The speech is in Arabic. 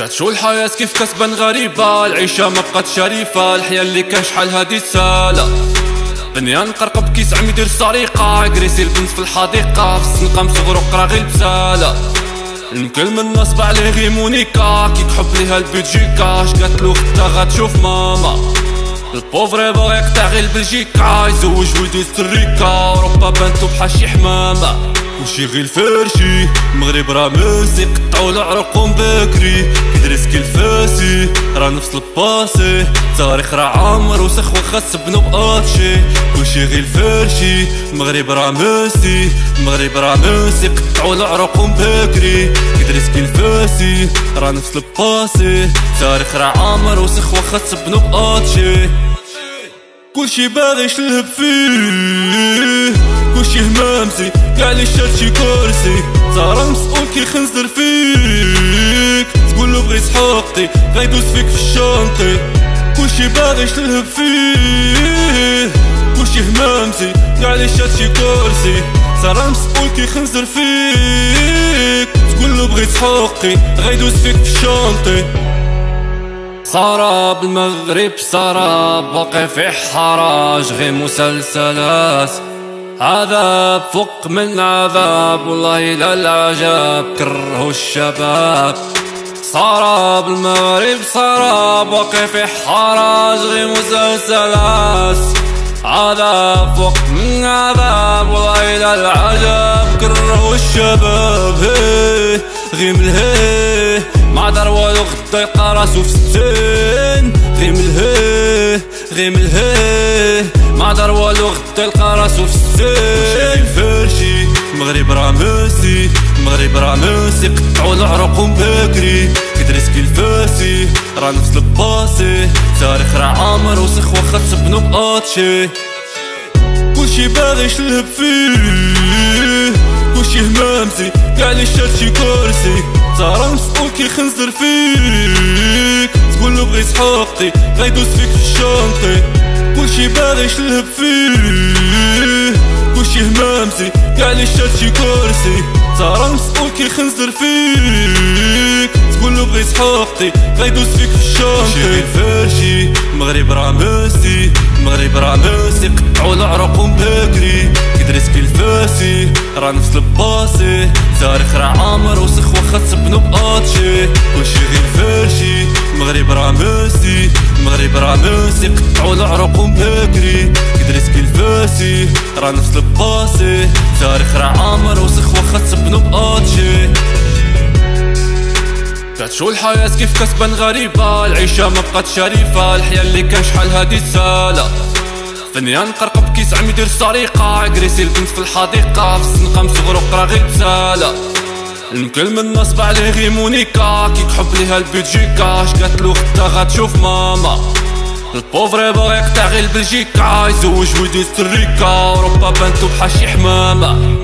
كتشوف الحياة كيف كتبان غريبة، العيشة ما بقات شريفة، الحياة اللي كان شحال هادي سالة. دنيا نقرقب كيس عم يدير السرقة، يكريسي البنت في الحديقة، في السنقة مصغرو قرا غير بسالة. المكلمة الناس بعليه غي مونيكا، كي تحب ليها البلجيكا، اش قاتلو ختا غتشوف ماما. البوفري باغي يقطع غير البلجيكا، يزوج ويدوز تريكا، اوروبا بانتو بحال شي حمامة. وشي غير الفرشي المغرب راه ماسي، قطعو العرقهم بكري، كيدرس كي الفاسي راه نفس الباسي، تاريخ راه عامر وسخ واخا سبنو باتشي. وشي غير الفرشي المغرب راه ماسي، المغرب راه ماسي، قطعو العرقهم بكري، كيدرس كي الفاسي راه نفس الباسي، تاريخ راه عامر وسخ واخا سبنو باتشي. كلشي باغي يشلهب فيه، كلشي همامسي كاع لي شاد شي كرسي، صار المسؤول كيخنزر فيك، تقولو بغيت حقي غيدوز فيك في الشانطي. كلشي باغي يشلهب فيه، كلشي همامسي كاع لي شاد شي كرسي، صار المسؤول كيخنزر فيك، تقولو بغيت حقي غيدوز فيك في الشانطي. سراب المغرب سراب واقع في حراج، غير مسلسلات عذاب فوق من عذاب، والله لا العجاب كرهوا الشباب. سراب المغرب سراب واقع في حراج، غير مسلسلات عذاب فوق من عذاب، والله لا العجاب كرهوا الشباب. هيه غير من الهيه ما دار والو غدا يلقى راسو في السجن، غير من الهيه غير من الهيه ما دار والو غدا يلقى راسو في السجن. فرشي المغرب راه ماسي، المغرب راه ماسي، قطعو العرقهم بكري، كيدرس كي الفاسي راه نفس الباسي، تاريخ راه عامر وسخ واخا تسبنو باتشي. كلشي باغي يشلهب فيه، كلشي همامسي كاع لي شاد شي كرسي، صار المسؤول كيخنزر فيك، تقولو بغيت حقي غيدوز فيك في الشانطي. كلشي باغي يشلهب فيه، كلشي همامسي كاع لي شاد شي كرسي، صار المسؤول كيخنزر فيك، تقولو بغيت حقي غيدوز فيك في الشانطي. فرشي المغرب راه ماسي، المغرب راه ماسي، قطعو العرقهم بكري، كيدرس كي الفاسي راه نفس الباسي، تاريخ راه عامر وسخ واخا تسبنو باتشي. وشي غير فرشي المغرب راه ماسي، المغرب راه ماسي، قطعو العرقهم بكري، كيدرس كي الفاسي راه نفس الباسي، تاريخ راه عامر وسخ واخا تسبنو باتشي. كتشوف الحياة كيف كتبان غريبة، العيشة ما بقات شريفة، الحياة اللي كان شحال هادي سالة. دنيا نقرقب كيس عم يدير السرقة، يكريسي البنت في الحديقة، في السنقة مصغرو قرا غير بسالة. المكلمة الناس بعليه غي مونيكا، كي تحب ليها البلجيكا، اش قاتلو ختا غتشوف ماما. البوفري باغي يقطع غير البلجيكا، يزوج ويدوز تريكا، اوروبا بانتو بحال شي حمامة.